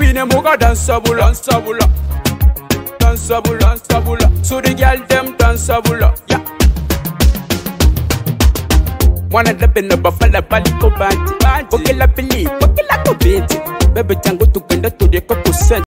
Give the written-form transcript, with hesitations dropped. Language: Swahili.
Queen and Moga danceable, danceable, danceable, danceable. So the girl them danceable, yeah. Wanna dip in the buffalo palico banti. Okay la pili, okay la copete. Bebe tango to penda to the coco